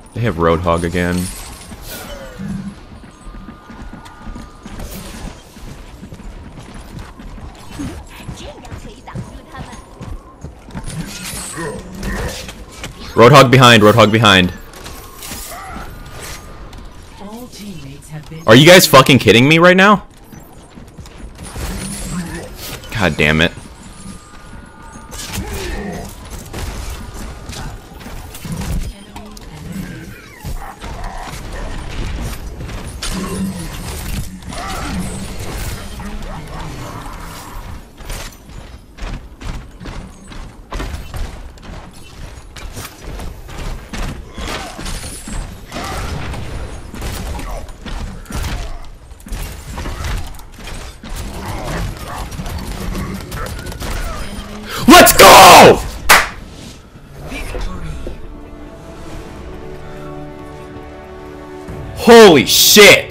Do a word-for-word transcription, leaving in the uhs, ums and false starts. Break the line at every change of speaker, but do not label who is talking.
They have Roadhog again. Roadhog behind, Roadhog behind. Are you guys fucking kidding me right now? God damn it. Let's go! Holy shit!